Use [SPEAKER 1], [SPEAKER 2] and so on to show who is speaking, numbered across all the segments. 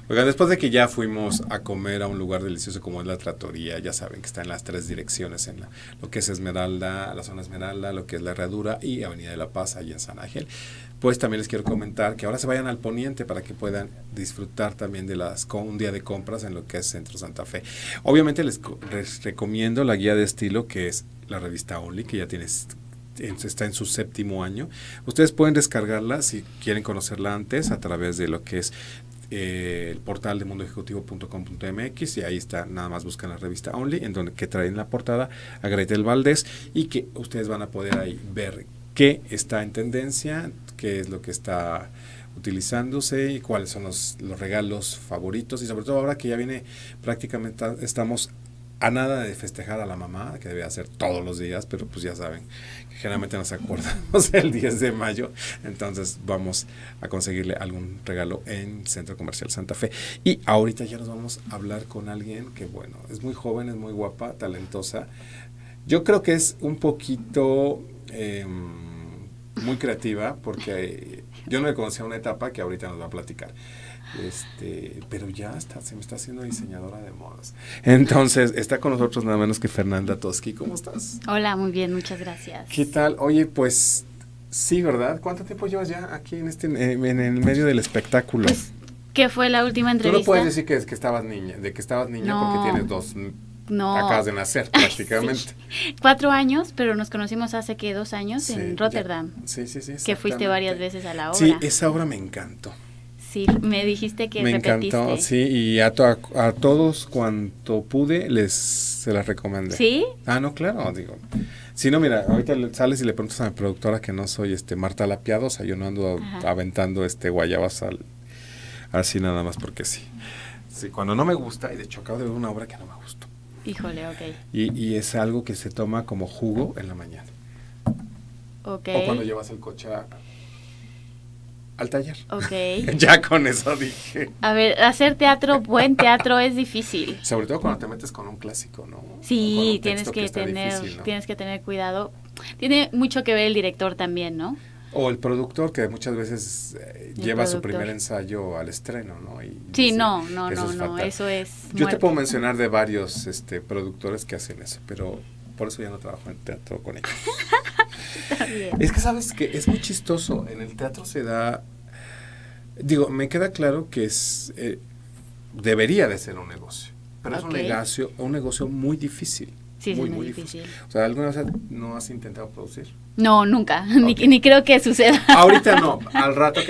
[SPEAKER 1] Oigan, después de que ya fuimos a comer a un lugar delicioso como es la Trattoria, ya saben que está en las 3 direcciones, en lo que es Esmeralda, la zona Esmeralda, lo que es la Herradura y Avenida de la Paz, allá en San Ángel. Pues también les quiero comentar que ahora se vayan al Poniente para que puedan disfrutar también de un día de compras en lo que es Centro Santa Fe. Obviamente les recomiendo la guía de estilo que es la revista Only, que ya está en su 7º año. Ustedes pueden descargarla si quieren conocerla antes a través de lo que es el portal de mundoejecutivo.com.mx, y ahí está, nada más buscan la revista Only, en donde que traen la portada a Gretel Valdés, y que ustedes van a poder ahí ver qué está en tendencia, qué es lo que está utilizándose y cuáles son los regalos favoritos, y sobre todo ahora que ya viene prácticamente, estamos a nada de festejar a la mamá, que debe hacer todos los días, pero pues ya saben que generalmente nos acordamos el 10 de mayo, entonces vamos a conseguirle algún regalo en Centro Comercial Santa Fe. Y ahorita ya nos vamos a hablar con alguien que, bueno, es muy joven, es muy guapa, talentosa. Yo creo que es un poquito muy creativa, porque yo no le conocía una etapa que ahorita nos va a platicar. Pero ya se me está haciendo diseñadora de modas. Entonces, está con nosotros nada menos que Fernanda Toski. ¿Cómo estás?
[SPEAKER 2] Hola, muy bien, muchas gracias.
[SPEAKER 1] ¿Qué tal? Oye, pues, sí, ¿verdad? ¿Cuánto tiempo llevas ya aquí en el medio del espectáculo?
[SPEAKER 2] Pues, ¿qué fue la última entrevista?
[SPEAKER 1] Tú no puedes decir que estabas niña,
[SPEAKER 2] no,
[SPEAKER 1] porque tienes 2, acabas de nacer prácticamente.
[SPEAKER 2] Sí. 4 años, pero nos conocimos hace 2 años, sí, en Rotterdam.
[SPEAKER 1] Sí,
[SPEAKER 2] que fuiste varias veces a la obra.
[SPEAKER 1] Sí, esa obra me encantó.
[SPEAKER 2] Sí, me dijiste que
[SPEAKER 1] me
[SPEAKER 2] repetiste.
[SPEAKER 1] Me encantó, sí, y a todos cuanto pude se las recomendé.
[SPEAKER 2] ¿Sí?
[SPEAKER 1] Ah, no, claro, digo. Si no, mira, ahorita sales y le preguntas a mi productora que no soy Marta la Piadosa, yo no ando aventando guayabas así nada más porque sí. Sí, cuando no me gusta, y de hecho acabo de ver una obra que no me gustó.
[SPEAKER 2] Híjole, ok.
[SPEAKER 1] Y es algo que se toma como jugo en la mañana.
[SPEAKER 2] Ok.
[SPEAKER 1] O cuando llevas el coche al taller.
[SPEAKER 2] Ok.
[SPEAKER 1] Ya con eso dije.
[SPEAKER 2] A ver, hacer teatro, buen teatro es difícil.
[SPEAKER 1] Sobre todo cuando te metes con un clásico, ¿no?
[SPEAKER 2] Sí, tienes que tener cuidado. Tiene mucho que ver el director también, ¿no?
[SPEAKER 1] O el productor, que muchas veces lleva su primer ensayo al estreno, ¿no?
[SPEAKER 2] Y sí, no, eso es
[SPEAKER 1] Yo te puedo mencionar de varios productores que hacen eso, pero por eso ya no trabajo en teatro con ellos.
[SPEAKER 2] Está bien.
[SPEAKER 1] Es que sabes que es muy chistoso, en el teatro se da, me queda claro que debería de ser un negocio, pero es un negocio muy difícil.
[SPEAKER 2] Sí, muy difícil.
[SPEAKER 1] O sea, ¿alguna vez no has intentado producir?
[SPEAKER 2] No, nunca, ni creo que suceda.
[SPEAKER 1] Ahorita no, al rato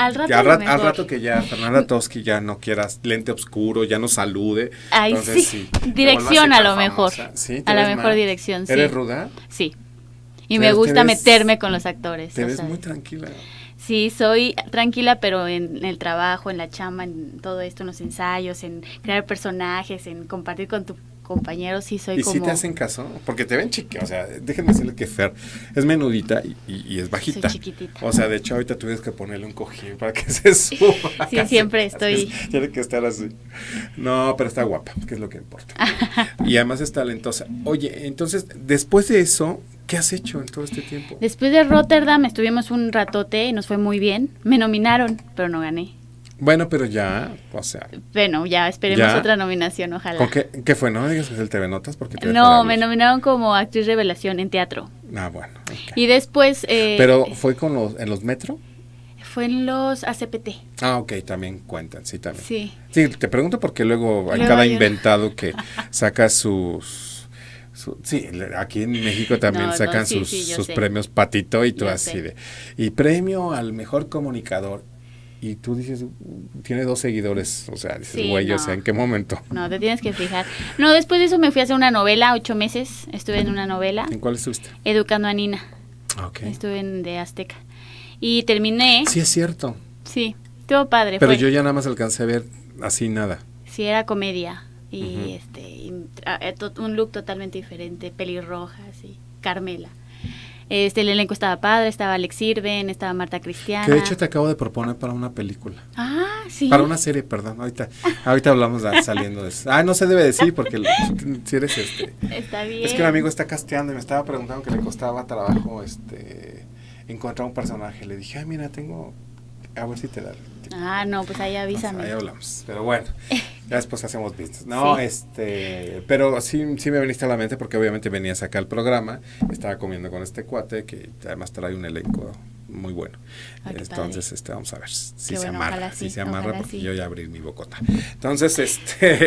[SPEAKER 1] que ya Fernanda Toski ya no quieras lente oscuro, ya no salude.
[SPEAKER 2] Ay,
[SPEAKER 1] entonces,
[SPEAKER 2] sí. Dirección a lo mejor.
[SPEAKER 1] ¿Sí?
[SPEAKER 2] A la mejor dirección, sí.
[SPEAKER 1] ¿Eres ruda?
[SPEAKER 2] Sí. Y me gusta meterme con los actores.
[SPEAKER 1] Te ves muy tranquila.
[SPEAKER 2] Sí, soy tranquila, pero en el trabajo, en la chamba, en todo esto, en los ensayos, en crear personajes, en compartir con tu compañeros, sí soy como...
[SPEAKER 1] ¿Y si te hacen caso? Porque te ven chiquita, o sea, déjenme decirle que Fer es menudita y es bajita.
[SPEAKER 2] Soy chiquitita.
[SPEAKER 1] O sea, de hecho, ahorita tuvieras que ponerle un cojín para que se suba.
[SPEAKER 2] Sí, siempre estoy...
[SPEAKER 1] Tiene que estar así. No, pero está guapa, que es lo que importa. Y además es talentosa. Oye, entonces, después de eso, ¿qué has hecho en todo este tiempo?
[SPEAKER 2] Después de Rotterdam estuvimos un ratote y nos fue muy bien. Me nominaron, pero no gané.
[SPEAKER 1] Bueno, pero ya, o sea...
[SPEAKER 2] Bueno, ya esperemos otra nominación, ojalá.
[SPEAKER 1] ¿Con qué fue? ¿No digas que es el TV Notas? Porque
[SPEAKER 2] no, me nominaron como actriz revelación en teatro.
[SPEAKER 1] Ah, bueno. Okay.
[SPEAKER 2] Y después...
[SPEAKER 1] ¿Pero fue en los Metro?
[SPEAKER 2] Fue en los ACPT.
[SPEAKER 1] Ah, ok, también cuentan, sí, también.
[SPEAKER 2] Sí.
[SPEAKER 1] Sí, te pregunto porque luego hay cada inventado que saca sí, aquí en México también sacan sus premios Patito y tú así de... Y premio al mejor comunicador. Y tú dices, tiene 2 seguidores, o sea, dices, güey, o sea, ¿en qué momento?
[SPEAKER 2] No, te tienes que fijar. No, después de eso me fui a hacer una novela, 8 meses, estuve en una novela.
[SPEAKER 1] ¿En cuál estuviste?
[SPEAKER 2] Educando a Nina.
[SPEAKER 1] Ok.
[SPEAKER 2] Estuve de Azteca. Y terminé.
[SPEAKER 1] Sí, es cierto.
[SPEAKER 2] Sí, estuvo padre.
[SPEAKER 1] Pero yo ya nada más alcancé a ver así nada.
[SPEAKER 2] Sí, era comedia. Y un look totalmente diferente, pelirroja, así, Carmela. El elenco estaba padre, estaba Alex Sirven, estaba Marta Cristiana.
[SPEAKER 1] Que de hecho te acabo de proponer para una película.
[SPEAKER 2] Ah, sí.
[SPEAKER 1] Para una serie, perdón. Ahorita hablamos saliendo de eso. No se debe decir porque si eres
[SPEAKER 2] Está bien.
[SPEAKER 1] Es que un amigo está casteando y me estaba preguntando que le costaba trabajo encontrar un personaje. Le dije, mira, a ver si te
[SPEAKER 2] Ah, no, pues ahí avísame.
[SPEAKER 1] Ahí hablamos, pero bueno, ya después hacemos vistas. No, pero sí me viniste a la mente porque obviamente venías acá al programa, estaba comiendo con este cuate que además trae un elenco muy bueno. Entonces, vamos a ver si se amarra, si se amarra, porque sí. Yo ya abrí mi bocota. Entonces,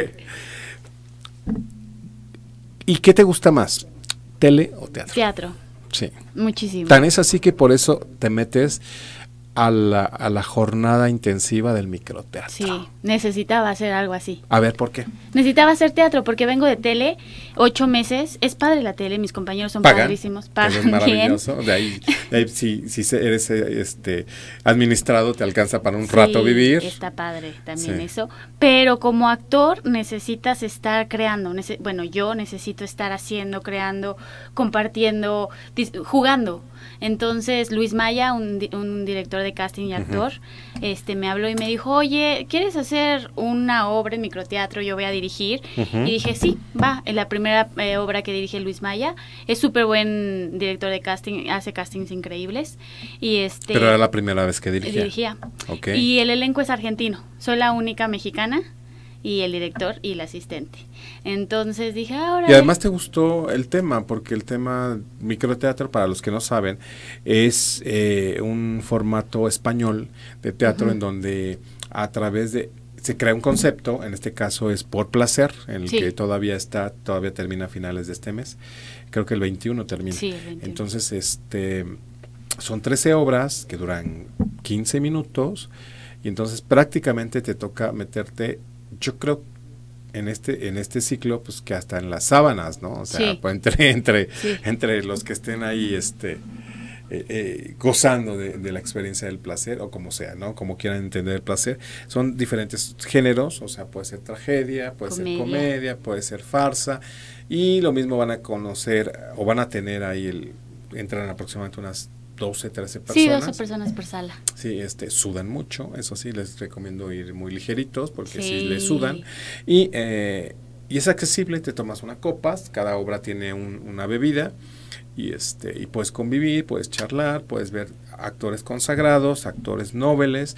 [SPEAKER 1] ¿y qué te gusta más? ¿Tele o teatro?
[SPEAKER 2] Teatro.
[SPEAKER 1] Sí.
[SPEAKER 2] Muchísimo.
[SPEAKER 1] Tan es así que por eso te metes a la jornada intensiva del microteatro.
[SPEAKER 2] Sí, necesitaba hacer algo así.
[SPEAKER 1] A ver, ¿por qué?
[SPEAKER 2] Necesitaba hacer teatro porque vengo de tele, 8 meses, es padre la tele, mis compañeros son padrísimos, pagan
[SPEAKER 1] es maravilloso, bien. De ahí si eres administrado te alcanza para un rato vivir.
[SPEAKER 2] Está padre también eso, pero como actor necesitas estar creando, yo necesito estar haciendo, creando, compartiendo, jugando. Entonces Luis Maya, un director de casting y actor, me habló y me dijo, oye, ¿quieres hacer una obra en microteatro? Yo voy a dirigir. Y dije, sí, va. En la primera obra que dirige Luis Maya, es súper buen director de casting, hace castings increíbles.
[SPEAKER 1] Pero era la primera vez que
[SPEAKER 2] dirigía. Okay. Y el elenco es argentino, soy la única mexicana. Y el director y el asistente. Entonces dije, ahora...
[SPEAKER 1] Y además te gustó el tema, porque el tema microteatro, para los que no saben, es un formato español de teatro en donde a través de... se crea un concepto, en este caso es Por Placer, en el que todavía termina a finales de este mes. Creo que el 21 termina.
[SPEAKER 2] Sí, el 21.
[SPEAKER 1] Entonces, son 13 obras que duran 15 minutos y entonces prácticamente te toca meterte... Yo creo en este ciclo, pues que hasta en las sábanas, ¿no? O sea, pues, entre los que estén ahí, gozando de la experiencia del placer, o como sea, ¿no? Como quieran entender el placer. Son diferentes géneros, o sea, puede ser tragedia, puede ser comedia, puede ser farsa, y lo mismo van a conocer, o van a tener ahí, entran aproximadamente unas 12, 13 personas.
[SPEAKER 2] Sí, 12 personas por sala.
[SPEAKER 1] Sí, sudan mucho, eso sí, les recomiendo ir muy ligeritos porque sí les sudan. Y es accesible, te tomas una copa, cada obra tiene una bebida y puedes convivir, puedes charlar, puedes ver actores consagrados, actores nobles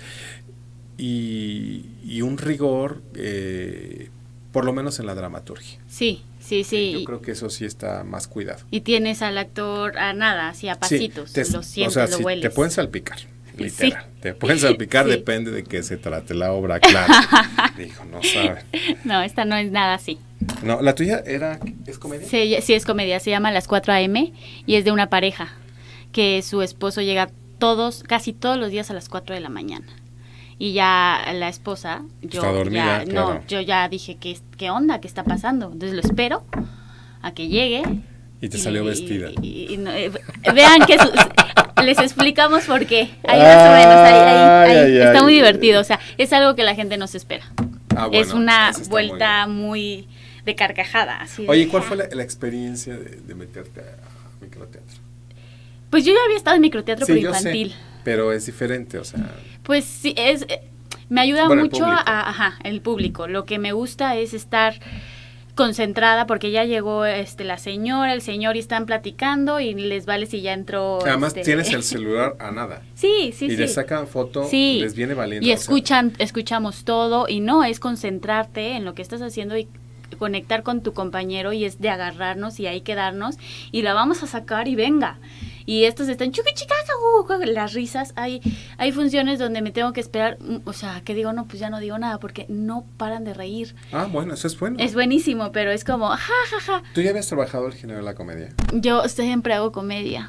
[SPEAKER 1] y un rigor, por lo menos en la dramaturgia.
[SPEAKER 2] Sí.
[SPEAKER 1] Yo creo que eso sí está más cuidado.
[SPEAKER 2] Y tienes al actor a nada, así a pasitos, lo sientes, lo hueles.
[SPEAKER 1] Te pueden salpicar, literal. Te pueden salpicar, depende de qué se trate la obra, claro. Dijo, no saben.
[SPEAKER 2] No, esta no es nada así.
[SPEAKER 1] No, ¿la tuya es comedia?
[SPEAKER 2] Sí, es comedia, se llama Las 4 AM y es de una pareja que su esposo llega casi todos los días a las 4 de la mañana. Y ya la esposa,
[SPEAKER 1] está dormida, claro.
[SPEAKER 2] yo ya dije, ¿qué onda? ¿Qué está pasando? Entonces lo espero a que llegue.
[SPEAKER 1] Y te salió vestida.
[SPEAKER 2] Vean que les explicamos por qué. Ahí más o menos, ahí está muy divertido. O sea, es algo que la gente no se espera. Bueno, es una vuelta muy de carcajada. Así.
[SPEAKER 1] Oye, ¿cuál fue la experiencia de meterte a microteatro?
[SPEAKER 2] Pues yo ya había estado en microteatro, pero infantil.
[SPEAKER 1] Sé, pero es diferente, o sea...
[SPEAKER 2] Pues sí, me ayuda mucho el público. Lo que me gusta es estar concentrada porque ya llegó la señora, el señor y están platicando y les vale si ya entró.
[SPEAKER 1] Además tienes el celular a nada.
[SPEAKER 2] Sí.
[SPEAKER 1] Y les sacan foto, les viene valiendo.
[SPEAKER 2] Y escuchamos todo y no, es concentrarte en lo que estás haciendo y conectar con tu compañero y es de agarrarnos y ahí quedarnos y la vamos a sacar y venga. Y estos están las risas, hay funciones donde me tengo que esperar, o sea, que digo, no, pues ya no digo nada porque no paran de reír.
[SPEAKER 1] Ah, bueno, eso es bueno.
[SPEAKER 2] Es buenísimo, pero es como, ja.
[SPEAKER 1] ¿Tú ya habías trabajado el género de la comedia?
[SPEAKER 2] Yo siempre hago comedia.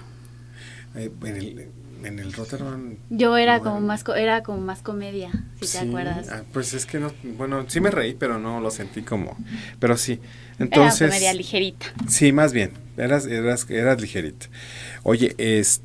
[SPEAKER 1] En el Rotterdam.
[SPEAKER 2] Yo era como más comedia, si te acuerdas.
[SPEAKER 1] Pues es que no, bueno, sí me reí, pero no lo sentí como, pero sí. Entonces,
[SPEAKER 2] era comedia ligerita.
[SPEAKER 1] Sí, más bien, eras ligerita. Oye,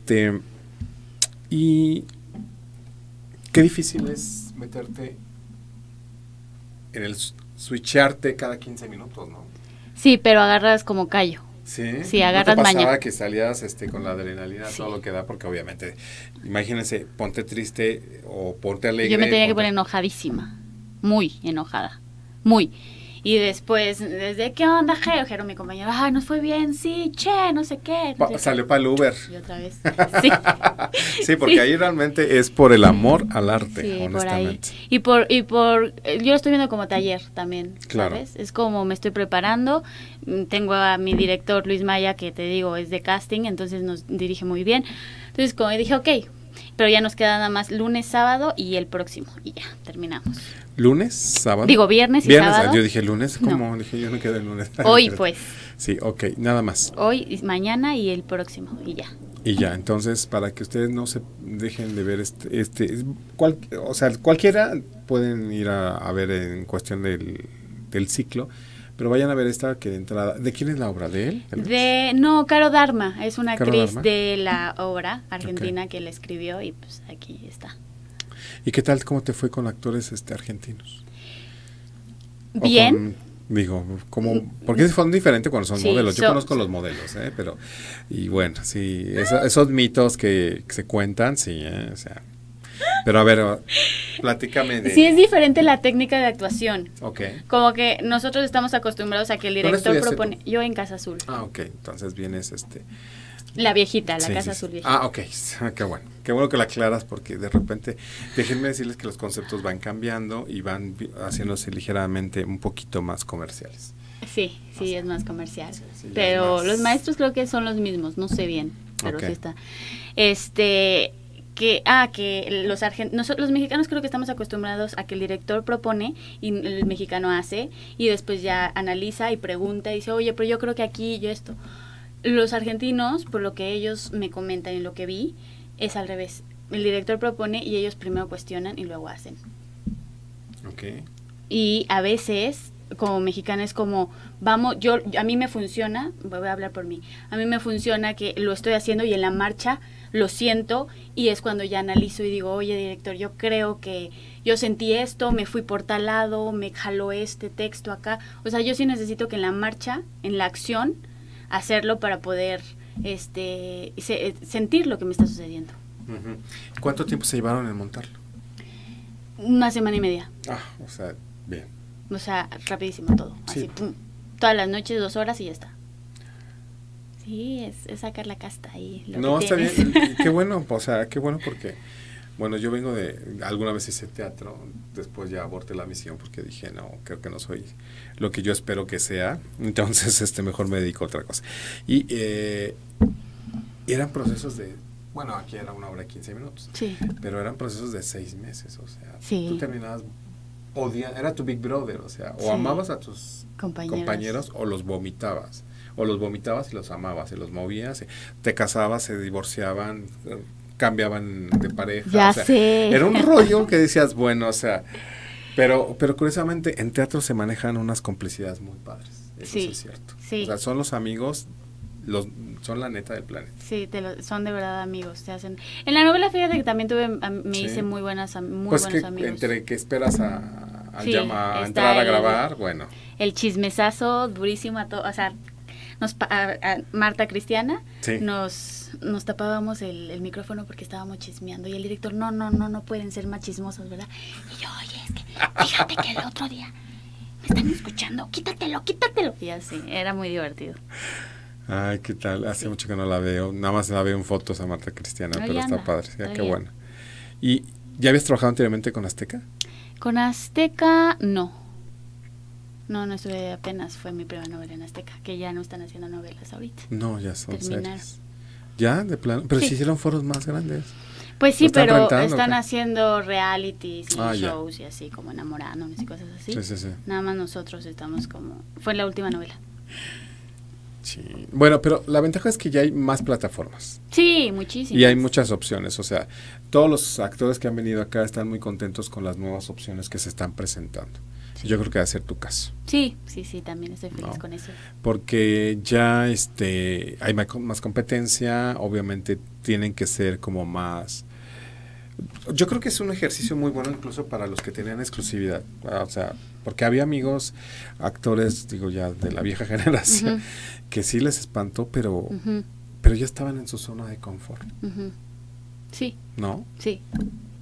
[SPEAKER 1] y qué difícil es meterte en el switcharte cada 15 minutos, ¿no?
[SPEAKER 2] Sí, pero agarras como callo.
[SPEAKER 1] Sí,
[SPEAKER 2] agarras
[SPEAKER 1] ¿no te pasaba
[SPEAKER 2] maña.
[SPEAKER 1] Que salías con la adrenalina, todo lo que da? Porque obviamente, imagínense, ponte triste o ponte alegre.
[SPEAKER 2] Yo me tenía que poner enojadísima, muy enojada, muy. Y después, desde, ¿qué onda, Jero, mi compañero? Ay, nos fue bien, sí, che, no sé qué.
[SPEAKER 1] Salió para el Uber.
[SPEAKER 2] Y otra vez, sí.
[SPEAKER 1] Sí, porque ahí realmente es por el amor al arte,
[SPEAKER 2] sí,
[SPEAKER 1] honestamente.
[SPEAKER 2] Por ahí. Yo lo estoy viendo como taller también,
[SPEAKER 1] claro.
[SPEAKER 2] ¿sabes? Es como me estoy preparando. Tengo a mi director, Luis Maya, que te digo, es de casting, entonces nos dirige muy bien. Entonces, como dije, ok, pero ya nos queda nada más lunes, sábado y el próximo, y ya, terminamos.
[SPEAKER 1] ¿Lunes, sábado?
[SPEAKER 2] Digo, viernes y sábado.
[SPEAKER 1] Yo dije lunes, ¿cómo?
[SPEAKER 2] No.
[SPEAKER 1] Dije, yo no quedé el lunes.
[SPEAKER 2] Hoy, pues.
[SPEAKER 1] Sí, ok, nada más.
[SPEAKER 2] Hoy, mañana y el próximo, y ya.
[SPEAKER 1] Y ya, entonces, para que ustedes no se dejen de ver o sea, cualquiera pueden ir a ver en cuestión del ciclo, pero vayan a ver esta que de entrada, ¿de quién es la obra? ¿De él?
[SPEAKER 2] No, Caro Dharma, es una
[SPEAKER 1] Caro
[SPEAKER 2] actriz
[SPEAKER 1] Dharma.
[SPEAKER 2] de la obra argentina,
[SPEAKER 1] Okay.
[SPEAKER 2] que la escribió y pues aquí está.
[SPEAKER 1] ¿Y qué tal, cómo te fue con actores argentinos?
[SPEAKER 2] Bien.
[SPEAKER 1] Porque son diferentes cuando son
[SPEAKER 2] sí,
[SPEAKER 1] modelos. Yo conozco los modelos, pero, y bueno, sí, esos mitos que se cuentan, sí, o sea. Pero a ver, platícame de...
[SPEAKER 2] Sí, es diferente la técnica de actuación.
[SPEAKER 1] Ok.
[SPEAKER 2] Como que nosotros estamos acostumbrados a que el director propone...
[SPEAKER 1] tú?
[SPEAKER 2] Yo en Casa Azul.
[SPEAKER 1] Ah, ok, entonces vienes
[SPEAKER 2] La viejita, la
[SPEAKER 1] sí,
[SPEAKER 2] Casa
[SPEAKER 1] sí,
[SPEAKER 2] Azul viejita.
[SPEAKER 1] Ah, ok, qué bueno. Qué bueno que la aclaras porque de repente, déjenme decirles que los conceptos van cambiando y van haciéndose ligeramente un poquito más comerciales.
[SPEAKER 2] Sí, es más comercial.
[SPEAKER 1] Sí,
[SPEAKER 2] pero
[SPEAKER 1] más...
[SPEAKER 2] los maestros creo que son los mismos, no sé bien, pero
[SPEAKER 1] okay.
[SPEAKER 2] sí está. Que los mexicanos creo que estamos acostumbrados a que el director propone y el mexicano hace y después ya analiza y pregunta y dice, oye, pero yo creo que aquí yo esto. Los argentinos, por lo que ellos me comentan y lo que vi, es al revés. El director propone y ellos primero cuestionan y luego hacen.
[SPEAKER 1] Okay.
[SPEAKER 2] Y a veces, como mexicana, es como, a mí me funciona, voy a hablar por mí, a mí me funciona que lo estoy haciendo y en la marcha lo siento y es cuando ya analizo y digo, oye, director, yo creo que yo sentí esto, me fui por tal lado, me jaló este texto acá. O sea, yo sí necesito que en la marcha, en la acción, hacerlo para poder sentir lo que me está sucediendo.
[SPEAKER 1] Uh-huh. ¿Cuánto tiempo se llevaron en montarlo?
[SPEAKER 2] 1 semana y media.
[SPEAKER 1] Ah, o sea, bien.
[SPEAKER 2] O sea, rapidísimo todo.
[SPEAKER 1] Sí.
[SPEAKER 2] Así, pum. Todas las noches, 2 horas y ya está. Sí, es sacar la casta ahí.
[SPEAKER 1] No, está bien. Qué bueno, o sea, qué bueno porque, bueno, yo vengo alguna vez hice teatro, después ya aborté la misión porque dije, no, creo que no soy lo que yo espero que sea, entonces mejor me dedico a otra cosa. Y eran procesos bueno, aquí era 1 hora y 15 minutos,
[SPEAKER 2] sí.
[SPEAKER 1] Pero eran procesos de 6 meses, o sea,
[SPEAKER 2] sí.
[SPEAKER 1] Tú terminabas, era tu Big Brother, o sea, o
[SPEAKER 2] sí.
[SPEAKER 1] amabas a tus compañeros o los vomitabas. O los vomitabas y los amabas, y los movías, te casabas, se divorciaban, cambiaban de pareja.
[SPEAKER 2] Ya
[SPEAKER 1] o sea,
[SPEAKER 2] sé.
[SPEAKER 1] Era un rollo que decías, bueno, o sea, pero curiosamente en teatro se manejan unas complicidades muy padres. Eso sí es cierto.
[SPEAKER 2] Sí.
[SPEAKER 1] O sea, son los amigos, son la neta del planeta.
[SPEAKER 2] Sí, son de verdad amigos, te hacen. En la novela, fíjate que también hice muy buenos amigos.
[SPEAKER 1] Entre que esperas a
[SPEAKER 2] entrar
[SPEAKER 1] a grabar, bueno.
[SPEAKER 2] El chismesazo durísimo o sea, a Marta Cristiana,
[SPEAKER 1] sí.
[SPEAKER 2] nos tapábamos el micrófono porque estábamos chismeando y el director, no pueden ser más chismosos, ¿verdad? Y yo, oye, es que fíjate que el otro día me están escuchando, quítatelo. Y así, era muy divertido.
[SPEAKER 1] Ay, ¿qué tal? Hace mucho que no la veo, nada más la veo en fotos a Marta Cristiana, pero está padre, qué bueno. ¿Y ya habías trabajado anteriormente con Azteca?
[SPEAKER 2] Con Azteca, no. No estuve, apenas fue mi primera novela en Azteca, que ya no están haciendo novelas ahorita.
[SPEAKER 1] No, ya son series. ¿Ya? ¿De plano? Pero sí hicieron foros más grandes.
[SPEAKER 2] Pues sí, pero están haciendo realities y shows
[SPEAKER 1] ya.
[SPEAKER 2] Y así, como enamorándonos y cosas así.
[SPEAKER 1] Sí.
[SPEAKER 2] Nada más nosotros estamos como... Fue la última novela.
[SPEAKER 1] Sí. Bueno, pero la ventaja es que ya hay más plataformas.
[SPEAKER 2] Sí, muchísimas.
[SPEAKER 1] Y hay muchas opciones, o sea, todos los actores que han venido acá están muy contentos con las nuevas opciones que se están presentando. Sí. Yo creo que va a ser tu caso.
[SPEAKER 2] Sí, también estoy feliz con eso.
[SPEAKER 1] Porque ya hay más competencia, obviamente tienen que ser como más... Yo creo que es un ejercicio muy bueno incluso para los que tenían exclusividad, o sea, porque había amigos, actores, digo ya de la vieja generación, uh-huh. que sí les espantó, pero ya estaban en su zona de confort.
[SPEAKER 2] Uh-huh. Sí.
[SPEAKER 1] ¿No?
[SPEAKER 2] Sí.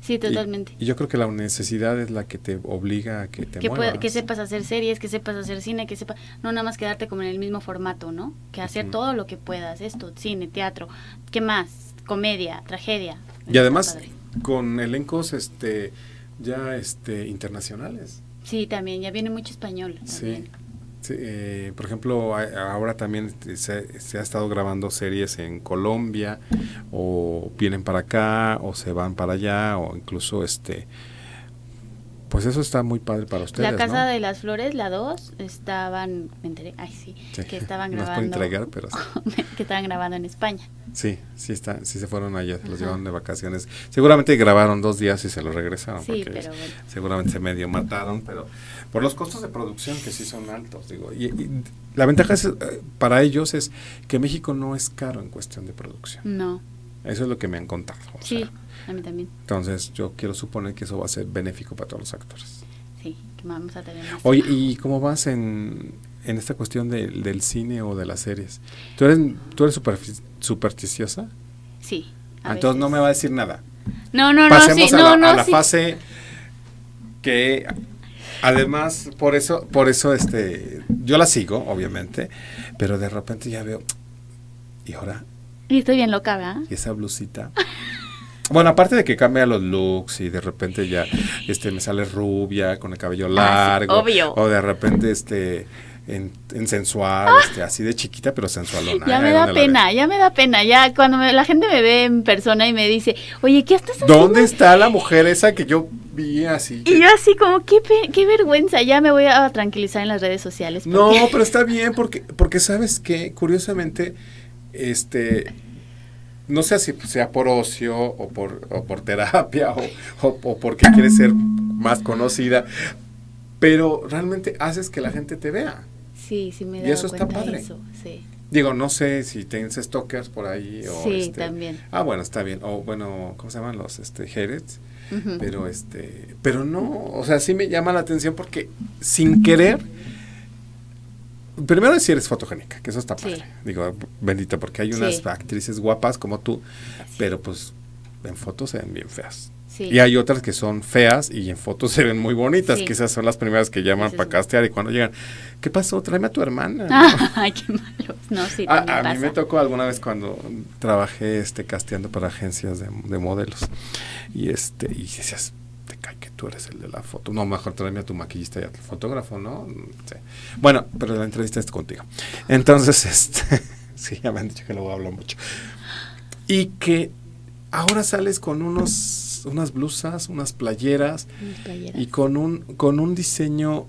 [SPEAKER 2] Sí, totalmente.
[SPEAKER 1] Y yo creo que la necesidad es la que te obliga a que te muevas.
[SPEAKER 2] Que sepas hacer series, que sepas hacer cine, no nada más quedarte como en el mismo formato, ¿no? Que hacer todo lo que puedas, esto, cine, teatro, ¿qué más? Comedia, tragedia.
[SPEAKER 1] Y además con elencos ya internacionales.
[SPEAKER 2] Sí, también, ya viene mucho español.
[SPEAKER 1] Sí. Sí, por ejemplo, ahora también se ha estado grabando series en Colombia, o vienen para acá, o se van para allá, o incluso pues eso está muy padre para ustedes,
[SPEAKER 2] La Casa
[SPEAKER 1] ¿no?
[SPEAKER 2] de las Flores, la 2, estaban, que estaban grabando.
[SPEAKER 1] No puedo entregar, pero sí.
[SPEAKER 2] Que estaban grabando en España.
[SPEAKER 1] Sí se fueron allá, se los llevaron de vacaciones. Seguramente grabaron 2 días y se los regresaron,
[SPEAKER 2] sí,
[SPEAKER 1] porque
[SPEAKER 2] pero bueno.
[SPEAKER 1] seguramente se medio mataron, pero por los costos de producción que sí son altos, digo. Y la ventaja para ellos es que México no es caro en cuestión de producción.
[SPEAKER 2] No.
[SPEAKER 1] Eso es lo que me han contado.
[SPEAKER 2] Sí, a mí también.
[SPEAKER 1] Entonces yo quiero suponer que eso va a ser benéfico para todos los actores.
[SPEAKER 2] Sí, que vamos a tener más.
[SPEAKER 1] Oye, ¿y cómo vas en esta cuestión del cine o de las series? ¿Tú eres supersticiosa?
[SPEAKER 2] Sí.
[SPEAKER 1] Entonces no me va a decir nada.
[SPEAKER 2] No,
[SPEAKER 1] Pasemos
[SPEAKER 2] sí,
[SPEAKER 1] a la
[SPEAKER 2] sí.
[SPEAKER 1] fase que además por eso yo la sigo, obviamente, pero de repente ya veo, y ahora,
[SPEAKER 2] y estoy bien loca, ¿verdad?
[SPEAKER 1] y esa blusita. Bueno, aparte de que cambia los looks y de repente ya me sale rubia con el cabello largo,
[SPEAKER 2] sí, obvio.
[SPEAKER 1] O de repente en sensual, así de chiquita pero sensualona.
[SPEAKER 2] Ya me da pena, ya cuando la gente me ve en persona y me dice, oye, ¿qué estás haciendo?
[SPEAKER 1] ¿Dónde está la mujer esa que yo vi así?
[SPEAKER 2] Y yo así como, qué vergüenza, ya me voy a tranquilizar en las redes sociales.
[SPEAKER 1] Porque... No, pero está bien porque sabes que, curiosamente, no sé si sea por ocio o por terapia o porque quieres ser más conocida, pero realmente haces que la gente te vea.
[SPEAKER 2] Sí, me da
[SPEAKER 1] y eso está padre.
[SPEAKER 2] Eso, sí.
[SPEAKER 1] Digo, no sé si tienes stalkers por ahí o
[SPEAKER 2] sí, también.
[SPEAKER 1] Bueno, está bien. O bueno, ¿cómo se llaman los haters? Uh-huh. Pero no, o sea, sí me llama la atención porque sin querer, primero si eres fotogénica, que eso está padre. Digo, bendita, porque hay unas actrices guapas como tú, pero pues en fotos se ven bien feas. Y hay otras que son feas y en fotos se ven muy bonitas, que esas son las primeras que llaman para castear, y cuando llegan, ¿qué pasó? Tráeme a tu hermana.
[SPEAKER 2] Ay, qué malo. No, sí,
[SPEAKER 1] a mí me tocó alguna vez cuando trabajé casteando para agencias de modelos, y decías, te cae que tú eres el de la foto. No, mejor tráeme a tu maquillista y a tu fotógrafo, ¿no? Sí. Bueno, pero la entrevista es contigo. Entonces, sí, ya me han dicho que luego hablo mucho. Y que ahora sales con unas blusas, unas playeras, y con un diseño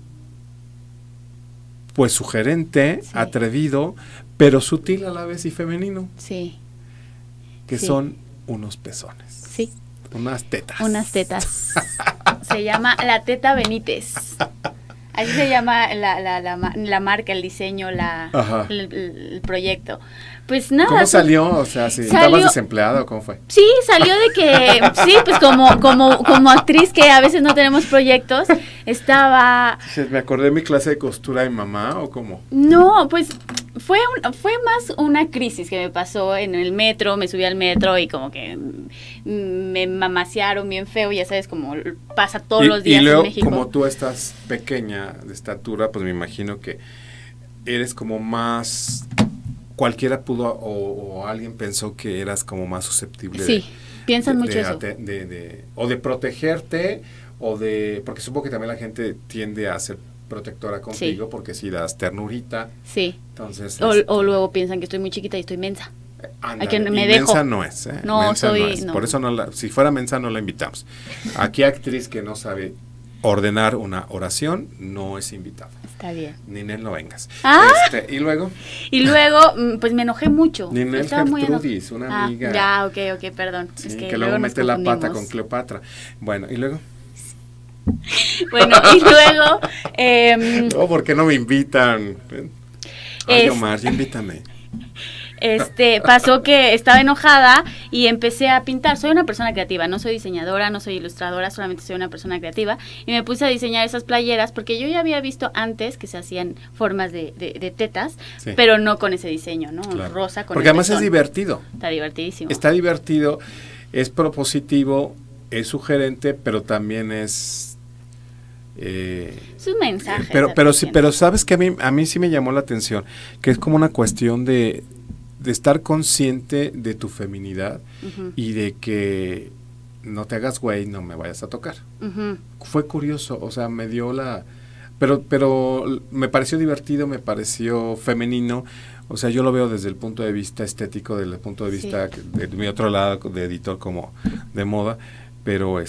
[SPEAKER 1] pues sugerente, atrevido, pero sutil a la vez y femenino.
[SPEAKER 2] Sí.
[SPEAKER 1] Que son unos pezones.
[SPEAKER 2] Sí.
[SPEAKER 1] Unas tetas.
[SPEAKER 2] Se llama La Teta Benítez. Así se llama la marca, el diseño, el proyecto. Pues nada.
[SPEAKER 1] ¿Cómo salió? O sea, si estabas desempleada o cómo fue.
[SPEAKER 2] Sí, salió de que, sí, pues como actriz que a veces no tenemos proyectos, estaba...
[SPEAKER 1] ¿Me acordé de mi clase de costura de mamá o cómo?
[SPEAKER 2] No, pues fue más una crisis que me pasó en el metro, me subí al metro y como que me mamasearon bien feo, ya sabes, como pasa todos los días
[SPEAKER 1] luego,
[SPEAKER 2] en México.
[SPEAKER 1] Como tú estás pequeña de estatura, pues me imagino que eres como más... Cualquiera pudo o alguien pensó que eras como más susceptible.
[SPEAKER 2] Sí, piensan mucho eso.
[SPEAKER 1] O de protegerte, porque supongo que también la gente tiende a ser protectora contigo, porque si das ternurita.
[SPEAKER 2] Sí.
[SPEAKER 1] Entonces,
[SPEAKER 2] o luego piensan que estoy muy chiquita y estoy mensa.
[SPEAKER 1] Que me dejo. Mensa no es, ¿eh?
[SPEAKER 2] No,
[SPEAKER 1] mensa
[SPEAKER 2] soy...
[SPEAKER 1] no es.
[SPEAKER 2] No.
[SPEAKER 1] Por eso si fuera mensa no la invitamos. Aquí actriz que no sabe ordenar una oración no es invitada.
[SPEAKER 2] Está bien.
[SPEAKER 1] Ninel, no vengas.
[SPEAKER 2] ¿Y
[SPEAKER 1] luego?
[SPEAKER 2] Y luego, pues me enojé mucho.
[SPEAKER 1] Ninel Gertrudis, una amiga.
[SPEAKER 2] Ya, ok, perdón.
[SPEAKER 1] Sí, es que luego mete la pata con Cleopatra. Bueno, ¿y luego?
[SPEAKER 2] Bueno, y luego...
[SPEAKER 1] No, ¿por qué no me invitan? Ay, Omar, invítame.
[SPEAKER 2] Pasó que estaba enojada y empecé a pintar. Soy una persona creativa, no soy diseñadora, no soy ilustradora, solamente soy una persona creativa, y me puse a diseñar esas playeras porque yo ya había visto antes que se hacían formas de tetas, pero no con ese diseño, ¿no? Claro. Rosa con
[SPEAKER 1] porque además es divertido.
[SPEAKER 2] Está divertidísimo.
[SPEAKER 1] Está divertido, es propositivo es sugerente, pero también es...
[SPEAKER 2] Es un mensaje.
[SPEAKER 1] Pero sí, pero sabes que a mí sí me llamó la atención, que es como una cuestión de estar consciente de tu feminidad y de que no te hagas güey, no me vayas a tocar. Fue curioso, o sea, me dio la... Pero me pareció divertido, me pareció femenino, o sea, yo lo veo desde el punto de vista estético, desde el punto de vista de mi otro lado, de editor como de moda, pero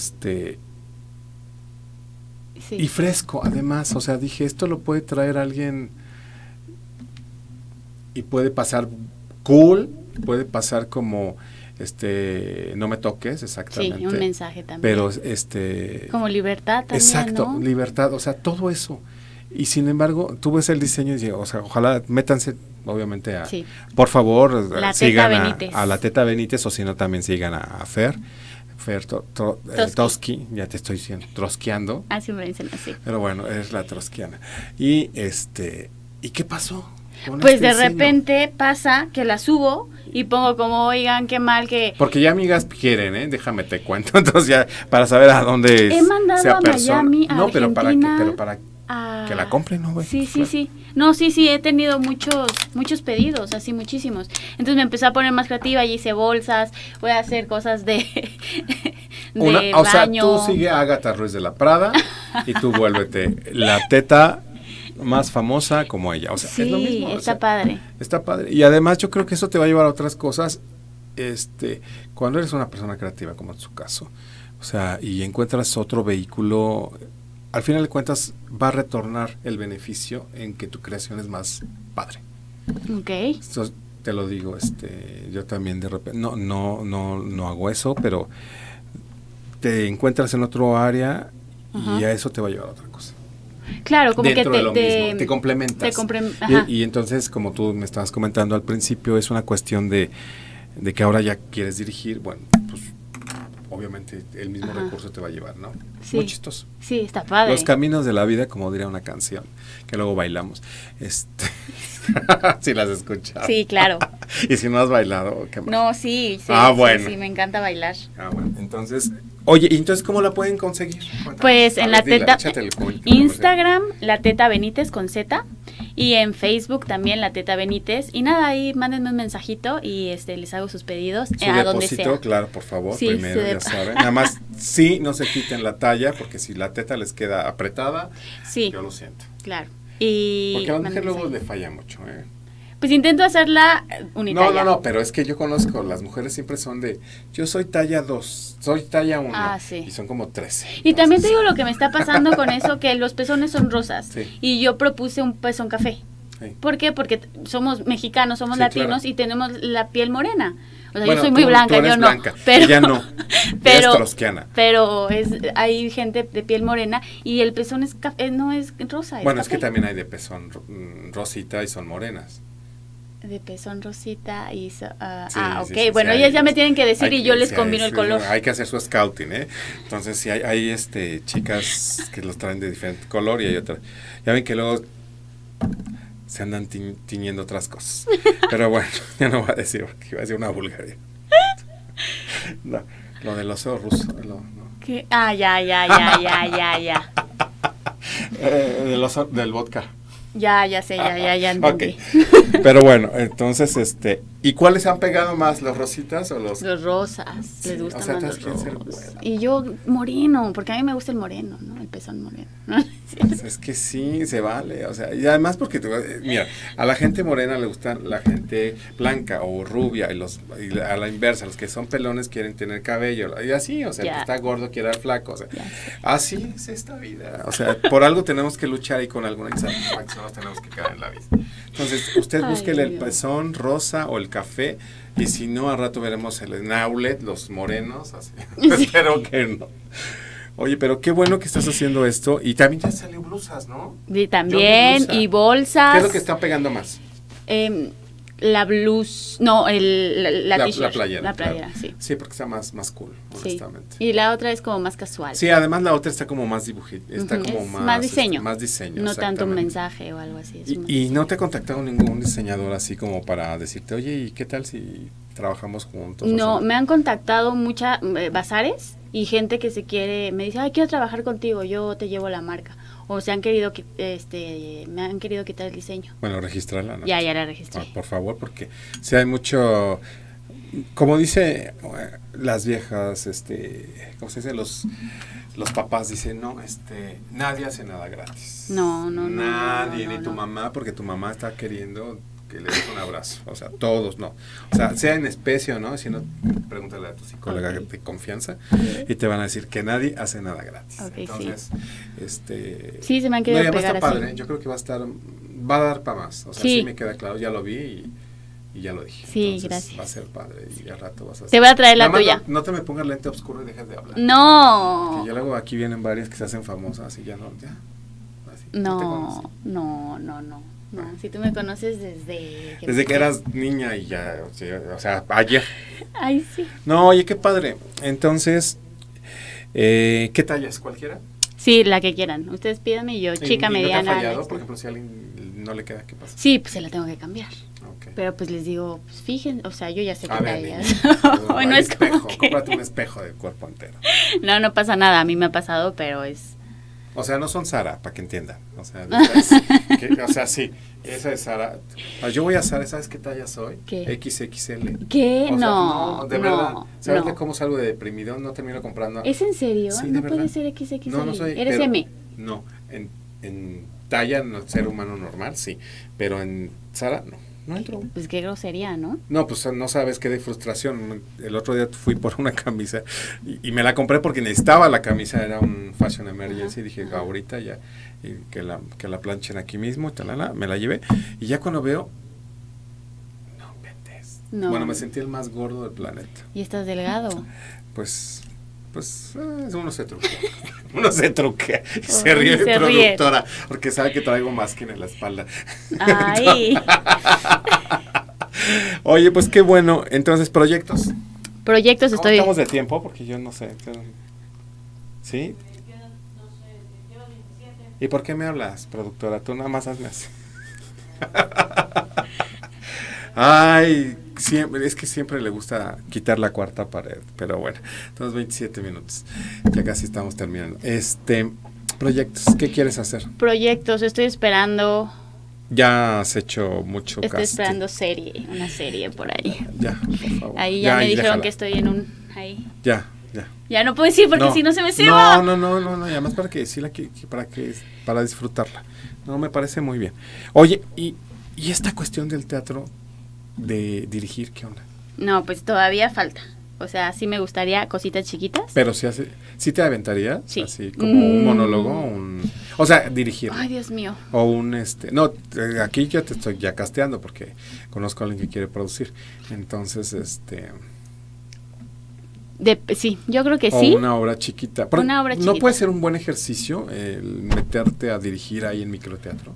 [SPEAKER 1] y fresco, además, o sea, dije, esto lo puede traer alguien y puede pasar cool, puede pasar como... no me toques, exactamente.
[SPEAKER 2] Sí, un mensaje también.
[SPEAKER 1] Pero
[SPEAKER 2] como libertad también,
[SPEAKER 1] exacto,
[SPEAKER 2] ¿no?
[SPEAKER 1] libertad, o sea, todo eso. Y sin embargo, tú ves el diseño y dices, o sea, ojalá métanse, obviamente, por favor, sigan a la Teta Benítez, o si no, también sigan a Fer Toski, ya te estoy diciendo, trosqueando.
[SPEAKER 2] Así me dicen así.
[SPEAKER 1] Pero bueno, es la trosquiana. ¿Y qué pasó?
[SPEAKER 2] Pues de repente pasa que la subo y pongo como, oigan, qué mal que...
[SPEAKER 1] Porque ya amigas quieren, déjame te cuento, entonces ya para saber a dónde
[SPEAKER 2] he mandado a Miami, a Argentina,
[SPEAKER 1] pero para que la compren, ¿no, güey?
[SPEAKER 2] Sí, sí. No, sí, he tenido muchos pedidos, así muchísimos. Entonces me empecé a poner más creativa y hice bolsas, voy a hacer cosas de baño.
[SPEAKER 1] O sea, tú sigue a Agatha Ruiz de la Prada y tú vuélvete la teta más famosa como ella, o sea,
[SPEAKER 2] sí,
[SPEAKER 1] es lo mismo.
[SPEAKER 2] Está padre.
[SPEAKER 1] Está padre. Y además yo creo que eso te va a llevar a otras cosas, cuando eres una persona creativa, como en su caso, o sea, y encuentras otro vehículo, al final de cuentas va a retornar el beneficio en que tu creación es más padre.
[SPEAKER 2] Ok.
[SPEAKER 1] Esto te lo digo, yo también de repente, no hago eso, pero te encuentras en otro área y a eso te va a llevar a otra cosa.
[SPEAKER 2] Claro, como
[SPEAKER 1] dentro
[SPEAKER 2] que
[SPEAKER 1] de lo mismo, te complementas.
[SPEAKER 2] Ajá.
[SPEAKER 1] Y entonces, como tú me estabas comentando al principio, es una cuestión de que ahora ya quieres dirigir, bueno, pues obviamente el mismo recurso te va a llevar, ¿no?
[SPEAKER 2] Sí.
[SPEAKER 1] Muy chistoso.
[SPEAKER 2] Sí, está padre.
[SPEAKER 1] Los caminos de la vida, como diría una canción, que luego bailamos. Si las has escuchado.
[SPEAKER 2] Sí, claro.
[SPEAKER 1] Y si no has bailado, ¿qué más?
[SPEAKER 2] No, sí,
[SPEAKER 1] bueno.
[SPEAKER 2] Sí, me encanta bailar.
[SPEAKER 1] Bueno, entonces, oye, ¿y entonces cómo la pueden conseguir? Cuéntanos.
[SPEAKER 2] Pues en la Teta,
[SPEAKER 1] el
[SPEAKER 2] Instagram, la Teta Benítez con Z, y en Facebook también la Teta Benítez, y nada, ahí mándenme un mensajito y les hago sus pedidos a donde sea.
[SPEAKER 1] Claro, por favor,
[SPEAKER 2] sí,
[SPEAKER 1] primero, ya saben. Nada más, sí, no se quiten la talla, porque si la teta les queda apretada, yo lo siento.
[SPEAKER 2] Claro.
[SPEAKER 1] Porque a la mujer luego le falla mucho,
[SPEAKER 2] Pues intento hacerla unitalla.
[SPEAKER 1] No, pero es que yo conozco, las mujeres siempre son yo soy talla 2, soy talla 1, y son como 13.
[SPEAKER 2] Y también te digo lo que me está pasando con eso, que los pezones son rosas,
[SPEAKER 1] sí.
[SPEAKER 2] Y yo propuse un pezón café. Sí. ¿Por qué? Porque somos mexicanos, somos latinos, claro. Y tenemos la piel morena. O sea, yo soy muy blanca, yo no.
[SPEAKER 1] Blanca,
[SPEAKER 2] pero
[SPEAKER 1] ella no.
[SPEAKER 2] pero,
[SPEAKER 1] es trosquiana.
[SPEAKER 2] Pero hay gente de piel morena y el pezón es no es rosa.
[SPEAKER 1] Bueno, es que también hay de pezón rosita y son morenas.
[SPEAKER 2] De pezón rosita y ok,
[SPEAKER 1] sí,
[SPEAKER 2] bueno, ellas ya me tienen que decir y yo les combino el color.
[SPEAKER 1] Hay que hacer su scouting, Entonces sí hay chicas que los traen de diferente color y hay otras. Ya ven que luego se andan tiñendo otras cosas. Pero bueno, ya no voy a decir porque iba a decir una vulgaridad. No, lo del oso ruso, no.
[SPEAKER 2] ¿Qué? Ya.
[SPEAKER 1] Del vodka.
[SPEAKER 2] Ya sé, ya entendí.
[SPEAKER 1] Okay. Pero bueno, entonces, ¿y cuáles han pegado más, los rositas o los?
[SPEAKER 2] Los rosas,
[SPEAKER 1] sí,
[SPEAKER 2] les gustan más los rosas. Y
[SPEAKER 1] yo
[SPEAKER 2] moreno, porque a mí me gusta el moreno, ¿no? El pezón moreno.
[SPEAKER 1] Pues es que sí, se vale, o sea, y además porque, mira, a la gente morena le gusta la gente blanca o rubia, y a la inversa, los que son pelones quieren tener cabello, y así, o sea, el que está gordo quiere dar flaco, o sea, así es esta vida, o sea, por algo tenemos que luchar y con alguna insatisfacción nos tenemos que quedar en la vida. Entonces, usted búsquele el pezón rosa o el café, y si no, al rato veremos el naulet, los morenos, así, espero que no. Oye, pero qué bueno que estás haciendo esto. Y también ya salió blusas, ¿no?
[SPEAKER 2] Y también, y bolsas.
[SPEAKER 1] ¿Qué es lo que está pegando más?
[SPEAKER 2] La blusa, no, la t-shirt.
[SPEAKER 1] La playera.
[SPEAKER 2] La playera,
[SPEAKER 1] claro.
[SPEAKER 2] sí.
[SPEAKER 1] Sí, porque está más cool, honestamente.
[SPEAKER 2] Y la otra es como más casual.
[SPEAKER 1] Sí, además la otra está como más dibujita, está como
[SPEAKER 2] más diseño.
[SPEAKER 1] Más diseño,
[SPEAKER 2] no tanto un mensaje o algo así.
[SPEAKER 1] ¿Y no te ha contactado ningún diseñador así como para decirte, oye, ¿y qué tal si trabajamos juntos?
[SPEAKER 2] No, me han contactado bazares Y gente que se quiere, me dice, ay, quiero trabajar contigo, yo te llevo la marca. O se han querido, me han querido quitar el diseño.
[SPEAKER 1] Bueno, registrarla, ¿no?
[SPEAKER 2] Ya la registré.
[SPEAKER 1] Por favor, porque si hay mucho, como dice las viejas, ¿cómo se dice? Los papás dicen, no, nadie hace nada gratis.
[SPEAKER 2] No.
[SPEAKER 1] Nadie,
[SPEAKER 2] no,
[SPEAKER 1] ni tu mamá, porque tu mamá está queriendo que le des un abrazo. O sea, todos no. O sea, sea en especie o no, si no, pregúntale a tu psicóloga de confianza y te van a decir que nadie hace nada gratis. Entonces,
[SPEAKER 2] sí, se me han querido
[SPEAKER 1] no,
[SPEAKER 2] pegar
[SPEAKER 1] está padre,
[SPEAKER 2] así.
[SPEAKER 1] yo creo que va a dar para más. O sea, sí me queda claro, ya lo vi y ya lo dije.
[SPEAKER 2] Sí,
[SPEAKER 1] entonces,
[SPEAKER 2] gracias.
[SPEAKER 1] Va a ser padre y al rato vas a hacer.
[SPEAKER 2] Te voy a traer la tuya.
[SPEAKER 1] No te me pongas lente oscuro y dejes de hablar.
[SPEAKER 2] No.
[SPEAKER 1] Que ya luego aquí vienen varias que se hacen famosas y ya no, ya. Así,
[SPEAKER 2] No. Si tú me conoces
[SPEAKER 1] desde que eras niña y ya, o sea, ayer.
[SPEAKER 2] Ay, sí.
[SPEAKER 1] No, oye, qué padre. Entonces, ¿qué tallas? ¿Cualquiera?
[SPEAKER 2] Sí, la que quieran. Ustedes pídanme y yo, chica, mediana.
[SPEAKER 1] ¿No te ha fallado? Por ejemplo, si a alguien no le queda, ¿qué pasa?
[SPEAKER 2] Sí, pues se la tengo que cambiar.
[SPEAKER 1] Okay.
[SPEAKER 2] Pero pues les digo, pues fíjense, o sea, yo ya sé qué tallas.
[SPEAKER 1] No es como que... Cómprate un espejo de cuerpo entero.
[SPEAKER 2] No pasa nada, a mí me ha pasado, pero es...
[SPEAKER 1] O sea, no son Zara, para que entiendan. O sea, sí, esa es Zara. Yo voy a Zara, ¿sabes qué talla soy?
[SPEAKER 2] ¿Qué?
[SPEAKER 1] XXL.
[SPEAKER 2] ¿Qué?
[SPEAKER 1] O sea,
[SPEAKER 2] no,
[SPEAKER 1] de verdad. ¿Sabes
[SPEAKER 2] no.
[SPEAKER 1] cómo salgo de deprimido? No termino comprando.
[SPEAKER 2] ¿Es en serio?
[SPEAKER 1] Sí,
[SPEAKER 2] no
[SPEAKER 1] de
[SPEAKER 2] puede
[SPEAKER 1] verdad.
[SPEAKER 2] ser XXL.
[SPEAKER 1] No soy.
[SPEAKER 2] ¿Eres
[SPEAKER 1] pero,
[SPEAKER 2] M?
[SPEAKER 1] No, en talla, ser humano normal, sí. Pero en Zara, no. No entro.
[SPEAKER 2] Pues qué grosería, ¿no?
[SPEAKER 1] No, pues no sabes qué de frustración. El otro día fui por una camisa y me la compré porque necesitaba la camisa, era un fashion emergency. Dije, ahorita ya, y que la planchen aquí mismo, me la llevé. Y ya cuando veo, no metes.
[SPEAKER 2] No.
[SPEAKER 1] Bueno, me sentí el más gordo del planeta.
[SPEAKER 2] ¿Y estás delgado?
[SPEAKER 1] Pues uno se truquea. Uno se truquea y se ríe de productora porque sabe que traigo máscara en la espalda.
[SPEAKER 2] Ay.
[SPEAKER 1] Oye, pues qué bueno. Entonces, proyectos.
[SPEAKER 2] Proyectos
[SPEAKER 1] ¿Cómo
[SPEAKER 2] estoy...
[SPEAKER 1] estamos de tiempo? Porque yo no sé. ¿Sí? ¿Y por qué me hablas, productora? Tú nada más hazme así. Ay, es que siempre le gusta quitar la cuarta pared, pero bueno, entonces 27 minutos, ya casi estamos terminando. Proyectos, ¿qué quieres hacer?
[SPEAKER 2] Proyectos, estoy esperando.
[SPEAKER 1] Ya has hecho mucho
[SPEAKER 2] Estoy esperando una serie por ahí.
[SPEAKER 1] Ya, por favor.
[SPEAKER 2] Ahí ya me dijeron déjala. Que estoy en un... Ahí.
[SPEAKER 1] Ya.
[SPEAKER 2] Ya no puedo decir porque si no se me ceba.
[SPEAKER 1] No, y además para que decirla para disfrutarla. No, me parece muy bien. Oye, y esta cuestión del teatro de dirigir, ¿qué onda?
[SPEAKER 2] No, pues todavía falta. O sea, sí me gustaría cositas chiquitas.
[SPEAKER 1] Pero ¿sí te aventarías?
[SPEAKER 2] Sí.
[SPEAKER 1] Así como un monólogo, o sea, dirigir.
[SPEAKER 2] Ay, Dios mío.
[SPEAKER 1] O no, aquí yo te estoy ya casteando porque conozco a alguien que quiere producir. Entonces,
[SPEAKER 2] sí, yo creo que
[SPEAKER 1] o
[SPEAKER 2] sí.
[SPEAKER 1] una obra chiquita.
[SPEAKER 2] Una obra chiquita.
[SPEAKER 1] ¿No puede ser un buen ejercicio el meterte a dirigir ahí en microteatro?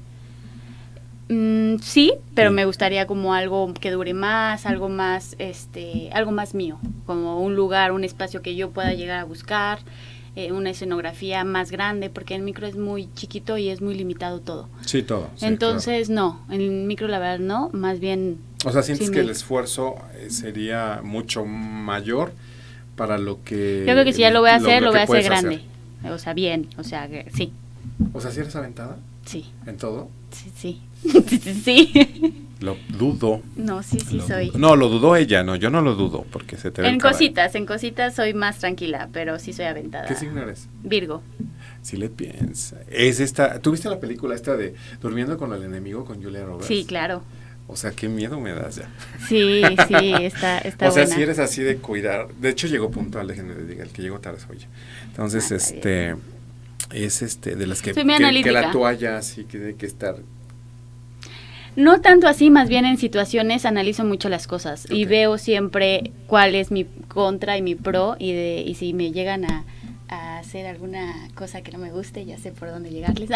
[SPEAKER 2] Sí, pero me gustaría como algo que dure más, algo más mío, como un lugar, un espacio que yo pueda llegar a buscar, una escenografía más grande, porque el micro es muy chiquito y es muy limitado todo.
[SPEAKER 1] Sí, todo. Sí,
[SPEAKER 2] entonces,
[SPEAKER 1] claro.
[SPEAKER 2] No, en el micro la verdad no, más bien...
[SPEAKER 1] O sea, ¿sientes que el esfuerzo sería mucho mayor para lo que...
[SPEAKER 2] Yo creo que si ya lo voy a hacer, lo voy a hacer grande. O sea, bien, o sea, sí.
[SPEAKER 1] O sea, ¿sí eres aventada?
[SPEAKER 2] Sí.
[SPEAKER 1] ¿En todo?
[SPEAKER 2] Sí. Sí.
[SPEAKER 1] Lo dudo.
[SPEAKER 2] No, sí soy.
[SPEAKER 1] No, lo dudó ella, no, yo no lo dudo, porque se te ve
[SPEAKER 2] en cositas soy más tranquila, pero sí soy aventada.
[SPEAKER 1] ¿Qué signo eres?
[SPEAKER 2] Virgo.
[SPEAKER 1] Sí le piensa. ¿Tú viste la película esta de Durmiendo con el enemigo con Julia Roberts?
[SPEAKER 2] Sí, claro.
[SPEAKER 1] O sea, qué miedo me das ya.
[SPEAKER 2] Sí, está
[SPEAKER 1] o sea,
[SPEAKER 2] buena.
[SPEAKER 1] si eres así de cuidar. De hecho, llegó puntual, déjenme les diga, el que llegó tarde soy yo. Entonces, es de las que la toalla así que tiene que estar.
[SPEAKER 2] No tanto así, más bien en situaciones analizo mucho las cosas y veo siempre cuál es mi contra y mi pro y si me llegan a hacer alguna cosa que no me guste, ya sé por dónde llegarles.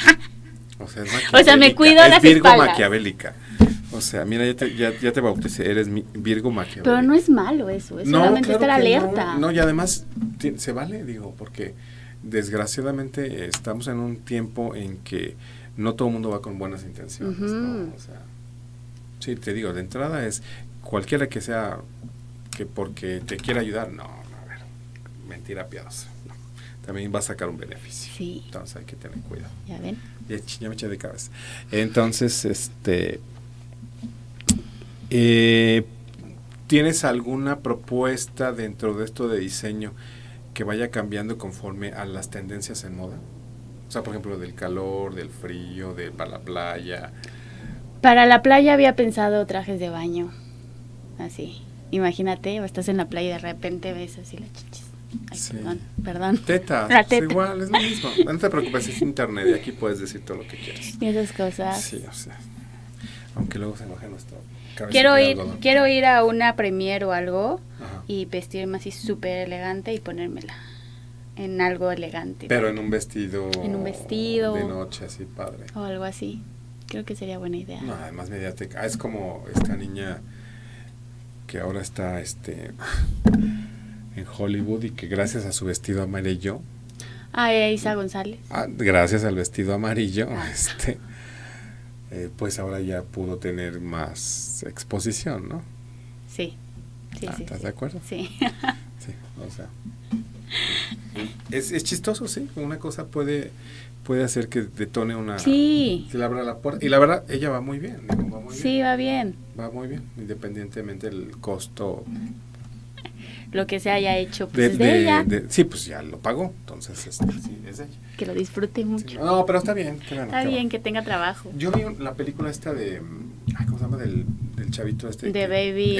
[SPEAKER 2] O sea, me cuido las
[SPEAKER 1] Virgo
[SPEAKER 2] espaldas.
[SPEAKER 1] maquiavélica. O sea, mira, ya te bauticé, eres Virgo maquiavélica.
[SPEAKER 2] Pero no es malo eso, es solamente estar alerta.
[SPEAKER 1] No, y además se vale, digo, porque desgraciadamente estamos en un tiempo en que no todo el mundo va con buenas intenciones, ¿no? O sea, sí, te digo, de entrada es cualquiera que sea que porque te quiera ayudar, no, a ver, mentira piadosa. No. También va a sacar un beneficio.
[SPEAKER 2] Sí.
[SPEAKER 1] Entonces hay que tener cuidado.
[SPEAKER 2] ¿Ya ven?
[SPEAKER 1] Ya me eché de cabeza. Entonces, ¿tienes alguna propuesta dentro de esto de diseño que vaya cambiando conforme a las tendencias en moda? O sea, por ejemplo, del calor, del frío, para la playa.
[SPEAKER 2] Para la playa había pensado trajes de baño, así. Imagínate, estás en la playa y de repente ves así las chichis. Ay,
[SPEAKER 1] Sí.
[SPEAKER 2] perdón.
[SPEAKER 1] Tetas,
[SPEAKER 2] La
[SPEAKER 1] es
[SPEAKER 2] teta.
[SPEAKER 1] igual, es lo mismo. No te preocupes, es internet y aquí puedes decir todo lo que quieras.
[SPEAKER 2] Y esas cosas.
[SPEAKER 1] Sí, o sea, aunque luego se enoje nuestro cabecita
[SPEAKER 2] Quiero
[SPEAKER 1] de
[SPEAKER 2] ir,
[SPEAKER 1] algodón.
[SPEAKER 2] quiero ir a una premier o algo
[SPEAKER 1] Ajá.
[SPEAKER 2] y vestirme así súper elegante y ponérmela en algo elegante.
[SPEAKER 1] Pero en un vestido.
[SPEAKER 2] En un vestido.
[SPEAKER 1] De noche, así, padre.
[SPEAKER 2] O algo así. Creo que sería buena idea.
[SPEAKER 1] No, además mediática. Es como esta niña que ahora está en Hollywood y que gracias a su vestido amarillo,
[SPEAKER 2] Isa González.
[SPEAKER 1] gracias al vestido amarillo, pues ahora ya pudo tener más exposición, ¿no?
[SPEAKER 2] Sí. Sí, sí.
[SPEAKER 1] ¿Estás
[SPEAKER 2] Sí.
[SPEAKER 1] de acuerdo?
[SPEAKER 2] Sí.
[SPEAKER 1] Sí, o sea. Es chistoso, sí. Una cosa puede hacer que detone una.
[SPEAKER 2] Sí.
[SPEAKER 1] Que le abra la puerta. Y la verdad, ella va muy bien. Va muy
[SPEAKER 2] Sí,
[SPEAKER 1] bien.
[SPEAKER 2] va bien.
[SPEAKER 1] Va muy bien, independientemente del costo.
[SPEAKER 2] Lo que se haya hecho, pues es de ella.
[SPEAKER 1] Sí, pues ya lo pagó. Entonces, sí, es de ella.
[SPEAKER 2] Que lo disfrute mucho.
[SPEAKER 1] Sí, no, pero está bien. Claro,
[SPEAKER 2] Está bien que tenga trabajo.
[SPEAKER 1] Yo vi la película esta de. ¿Cómo se llama? Del chavito este.
[SPEAKER 2] De Baby.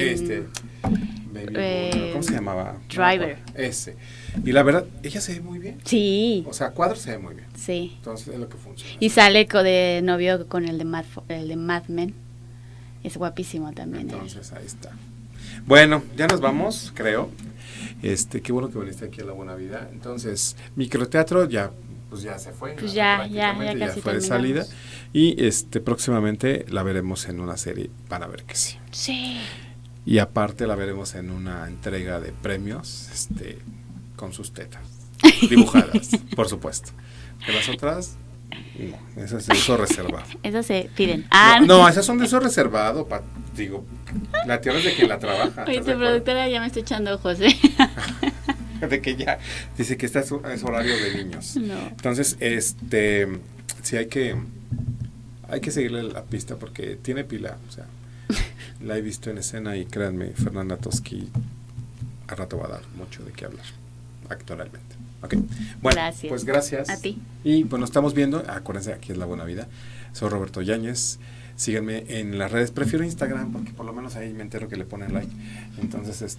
[SPEAKER 1] Baby. ¿Cómo se llamaba?
[SPEAKER 2] Driver.
[SPEAKER 1] No, ese. Y la verdad, ella se ve muy bien.
[SPEAKER 2] Sí.
[SPEAKER 1] O sea, a cuadros se ve muy bien.
[SPEAKER 2] Sí.
[SPEAKER 1] Entonces es lo que funciona.
[SPEAKER 2] Y sale de novio con el de Mad Men. Es guapísimo también.
[SPEAKER 1] Entonces ahí está. Bueno, ya nos vamos, creo. Qué bueno que viniste aquí a La Buena Vida. Entonces, microteatro ya se fue.
[SPEAKER 2] Pues ya casi
[SPEAKER 1] fue de
[SPEAKER 2] terminamos.
[SPEAKER 1] salida. Y próximamente la veremos en una serie. Van a ver que sí.
[SPEAKER 2] Sí.
[SPEAKER 1] Y aparte la veremos en una entrega de premios, con sus tetas dibujadas, por supuesto. Que las otras, no, esas es de uso reservado.
[SPEAKER 2] Esas se piden.
[SPEAKER 1] No, esas son de uso reservado, digo, la tierra es de quien la trabaja.
[SPEAKER 2] Oye,
[SPEAKER 1] ¿estás de
[SPEAKER 2] tu
[SPEAKER 1] acuerdo?
[SPEAKER 2] productora ya me está echando ojos, ¿eh?
[SPEAKER 1] De que ya dice que es horario de niños.
[SPEAKER 2] No.
[SPEAKER 1] Entonces, sí hay que seguirle la pista porque tiene pila, o sea, la he visto en escena y créanme, Fernanda Toschi a rato va a dar mucho de qué hablar actoralmente. Ok, bueno,
[SPEAKER 2] Gracias.
[SPEAKER 1] pues gracias.
[SPEAKER 2] A ti.
[SPEAKER 1] Y pues nos estamos viendo, acuérdense, aquí es La Buena Vida. Soy Roberto Yáñez. Síganme en las redes, prefiero Instagram porque por lo menos ahí me entero que le ponen like. Entonces,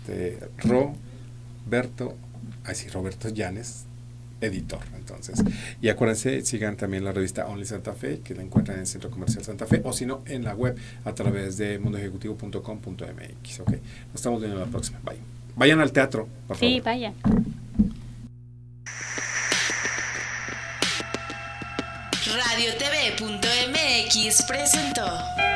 [SPEAKER 1] Roberto Yáñez, editor. Entonces, y acuérdense, sigan también la revista Only Santa Fe, que la encuentran en el Centro Comercial Santa Fe, o si no, en la web a través de mundoejecutivo.com.mx. Ok, nos estamos viendo la próxima. Bye. Vayan al teatro, por favor.
[SPEAKER 2] Sí, vaya.
[SPEAKER 3] RadioTV.mx presentó